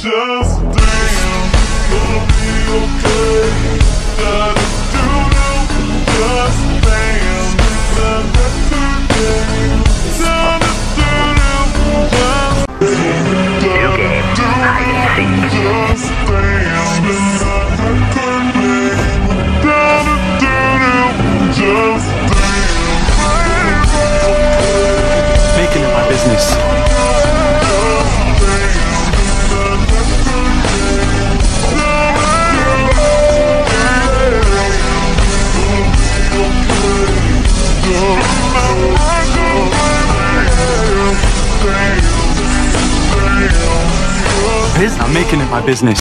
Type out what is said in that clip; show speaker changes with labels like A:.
A: Just damn, gonna be okay. Just damn,
B: New game, hide and seek.
A: just damn, just
C: Making it my business. I'm making it my business.